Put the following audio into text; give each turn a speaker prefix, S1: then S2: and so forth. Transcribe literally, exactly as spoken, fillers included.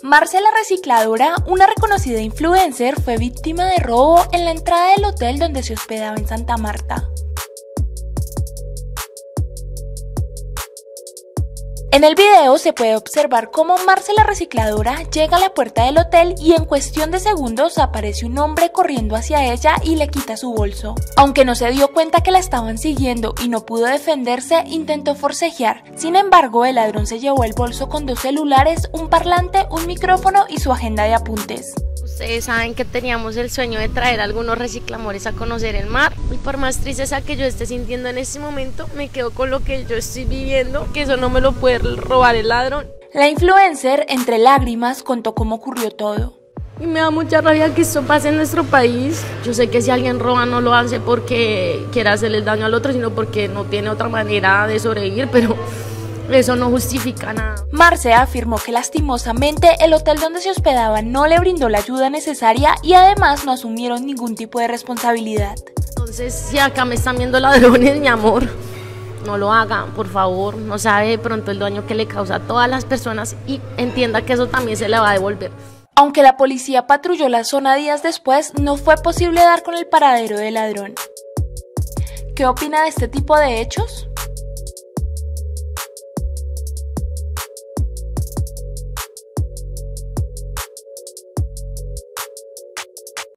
S1: Marce la recicladora, una reconocida influencer, fue víctima de robo en la entrada del hotel donde se hospedaba en Santa Marta. En el video se puede observar cómo Marce la recicladora llega a la puerta del hotel y en cuestión de segundos aparece un hombre corriendo hacia ella y le quita su bolso. Aunque no se dio cuenta que la estaban siguiendo y no pudo defenderse, intentó forcejear. Sin embargo, el ladrón se llevó el bolso con dos celulares, un parlante, un micrófono y su agenda de apuntes.
S2: Ustedes saben que teníamos el sueño de traer a algunos reciclamores a conocer el mar, y por más tristeza que yo esté sintiendo en este momento, me quedo con lo que yo estoy viviendo, que eso no me lo puede robar el ladrón.
S1: La influencer, entre lágrimas, contó cómo ocurrió todo.
S2: Y me da mucha rabia que esto pase en nuestro país. Yo sé que si alguien roba no lo hace porque quiera hacerle daño al otro, sino porque no tiene otra manera de sobrevivir, pero eso no justifica nada.
S1: Marce afirmó que lastimosamente el hotel donde se hospedaba no le brindó la ayuda necesaria y además no asumieron ningún tipo de responsabilidad.
S2: Entonces, si acá me están viendo ladrones, mi amor, no lo hagan, por favor. No sabe de pronto el daño que le causa a todas las personas y entienda que eso también se le va a devolver.
S1: Aunque la policía patrulló la zona días después, no fue posible dar con el paradero del ladrón. ¿Qué opina de este tipo de hechos?